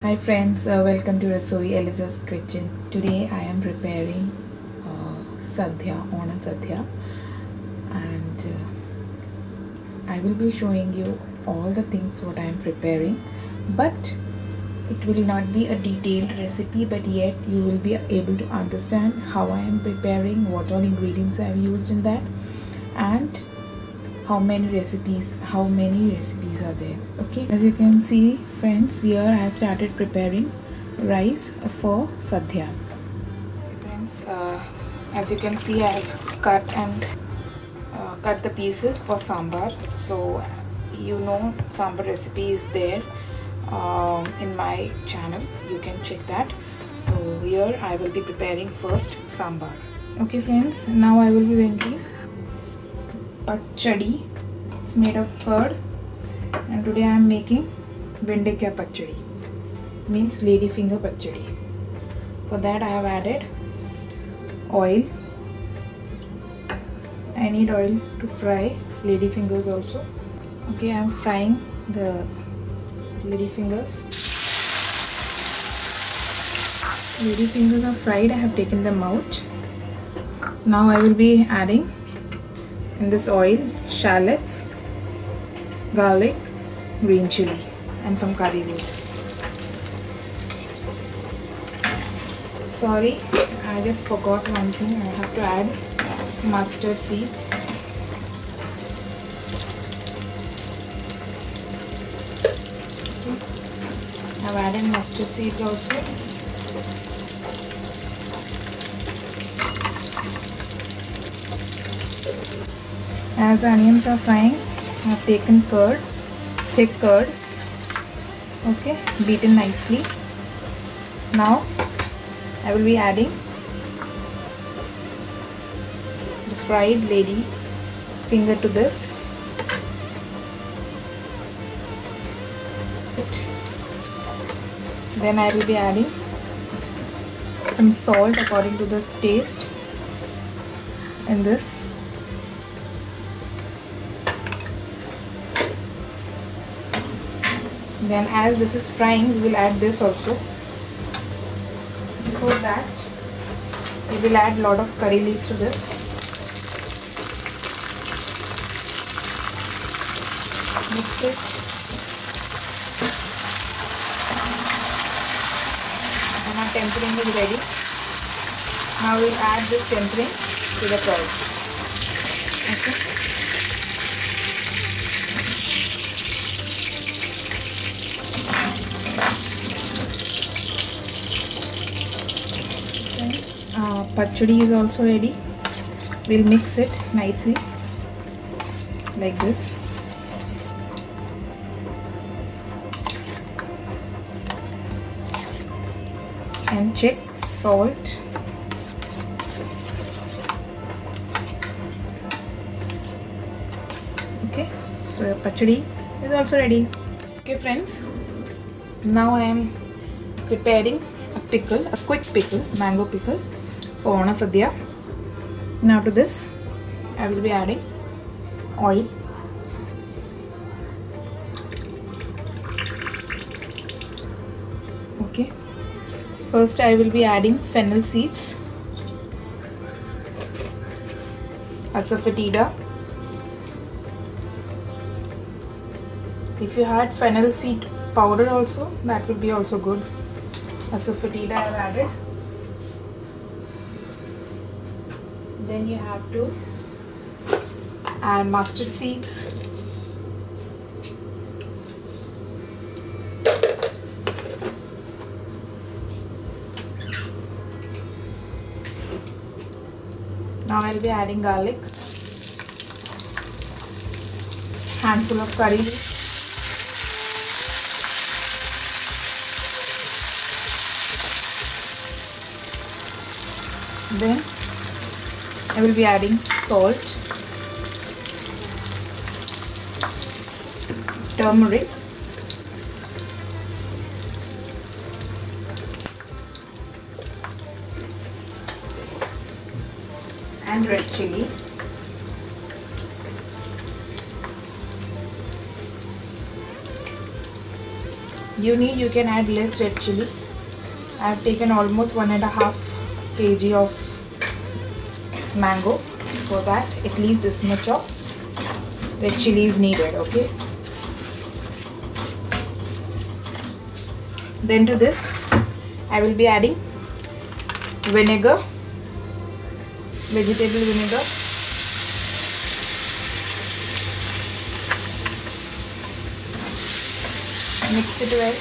Hi friends, welcome to Rasoi Eliza's Kitchen. Today I am preparing Sadhya, Onam Sadhya, and I will be showing you all the things what I am preparing, but it will not be a detailed recipe, but yet you will be able to understand how I am preparing, what all ingredients I have used in that, and how many recipes are there. Okay, as you can see friends, here I have started preparing rice for Sadhya. Friends, as you can see, I have cut the pieces for sambar. So you know, sambar recipe is there in my channel, you can check that. So here I will be preparing first sambar. Okay friends, now I will be making pachadi. It's made of curd, and today I am making vendekya pachadi, means lady finger pachadi. For that I have added oil. I need oil to fry lady fingers also. Okay, I am frying the lady fingers. Lady fingers are fried. I have taken them out. Now I will be adding in this oil shallots, garlic, green chili, and some curry leaves. Sorry, I just forgot one thing. I have to add mustard seeds. Okay. I've added mustard seeds also. As the onions are frying, I have taken curd, thick curd, okay, beaten nicely. Now I will be adding the fried lady finger to this. Then I will be adding some salt according to the taste in this. Then as this is frying, we will add this also. Before that, we will add lot of curry leaves to this. Mix it. And our tempering is ready. Now we will add this tempering to the curd. Okay. Pachadi is also ready. We'll mix it nicely like this. And check salt. Okay, so the pachadi is also ready. Okay friends, now I am preparing a pickle, a quick pickle, mango pickle for Onam Sadhya. Now to this I will be adding oil, okay. First I will be adding fennel seeds, asafoetida. If you had fennel seed powder also, that would be also good. Asafoetida I have added. Then you have to add mustard seeds, now I'll be adding garlic, handful of curry leaves, then I will be adding salt, turmeric, and red chili. you can add less red chili. I have taken almost 1.5 kg of mango. For that, at least this much of red chili is needed. Okay. Then to this, I will be adding vinegar, vegetable vinegar. Mix it well.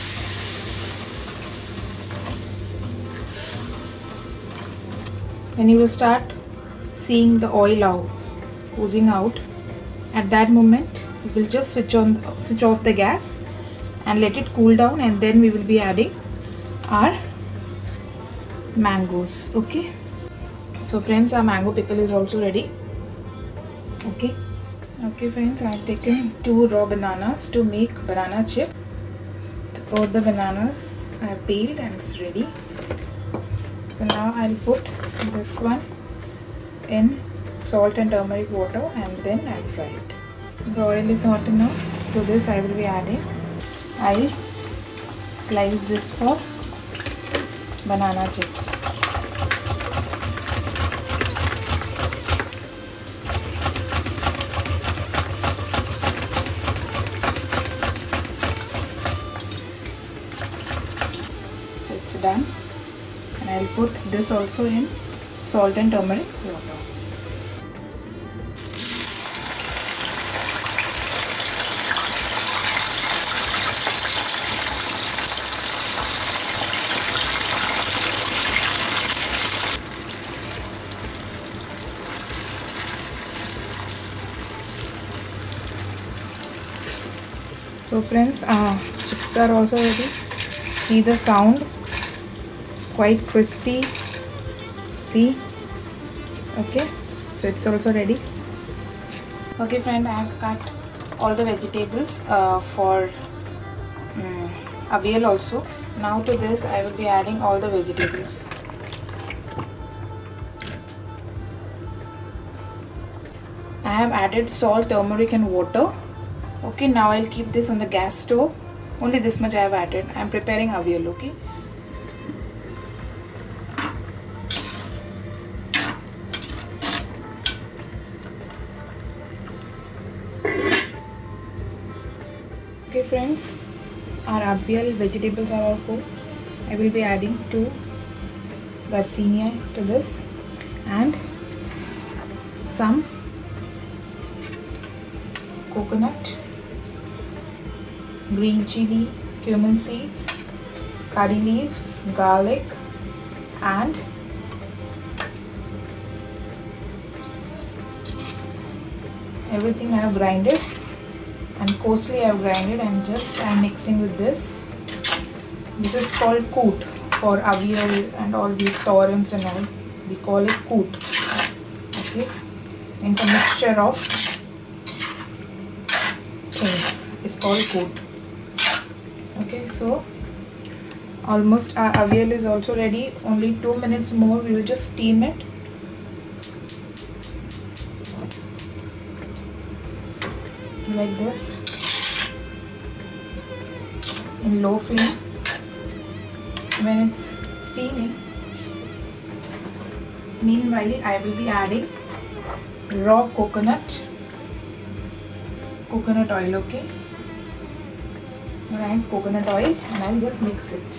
When you will start seeing the oil oozing out, at that moment you will just switch off the gas and let it cool down, and then we will be adding our mangoes. Okay, so friends, our mango pickle is also ready. Okay friends, I have taken 2 raw bananas to make banana chip. Both the bananas I have peeled and it's ready. So now I'll put this one in salt and turmeric water and then I'll fry it. The oil is hot enough. To this I will be adding, I'll slice this for banana chips. It's done, and I'll put this also in salt and turmeric water. So friends, chips are also ready. See the sound, it's quite crispy. See, okay, so it's also ready. Okay friend, I have cut all the vegetables for avial also. Now to this I will be adding all the vegetables. I have added salt, turmeric and water. Okay, now I'll keep this on the gas stove. Only this much I have added. I am preparing avial. Okay. Okay friends, our avial vegetables are all cooked. I will be adding 2 Garcinia to this and some coconut, green chili, cumin seeds, curry leaves, garlic and everything I have grinded, and coarsely I have grinded, and just I am mixing with this. This is called koot for avial and all these torrents and all. We call it koot. Okay, it's a mixture of things. It's called koot. Okay, so almost our avial is also ready. Only 2 minutes more. We will just steam it. Like this in low flame. When it's steaming, meanwhile I will be adding raw coconut oil. Okay, right, coconut oil, and I'll just mix it.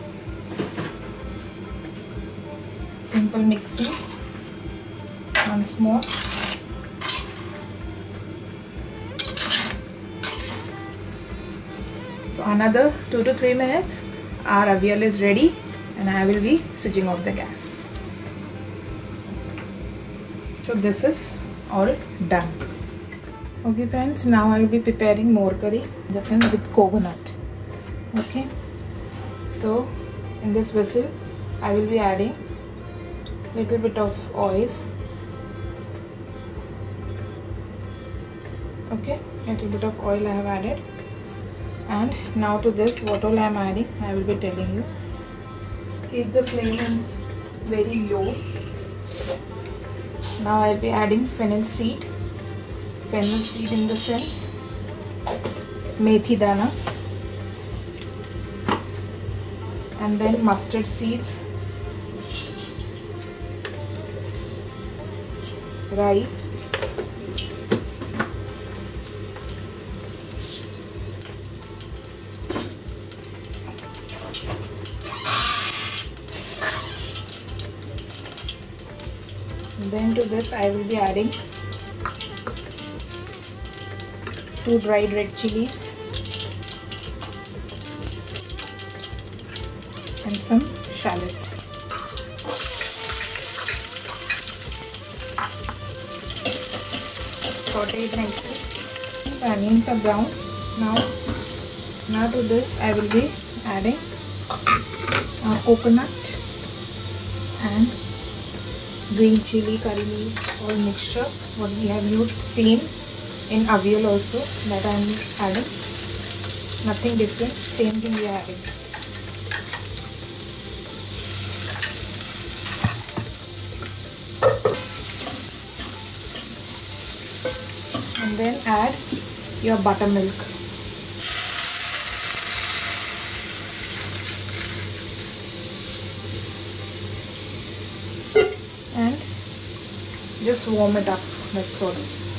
Simple mixing once more. So another 2 to 3 minutes, our avial is ready, and I will be switching off the gas. So this is all done. Okay friends, now I will be preparing more curry, this is with coconut. Okay, so in this vessel I will be adding little bit of oil. Okay, little bit of oil I have added. And now to this, what all I am adding, I will be telling you. Keep the flame very low. Now I will be adding fennel seed. Fennel seed in the sense methi dana. and then mustard seeds, rayi, then to this I will be adding 2 dried red chilies and some shallots. Saute it nicely. The onions are brown. Now to this I will be adding coconut and green chili, curry leaf, all mixture what we have used same in avial also, that I am adding. Nothing different, same thing we are adding. And then add your buttermilk. And just warm it up, that's all.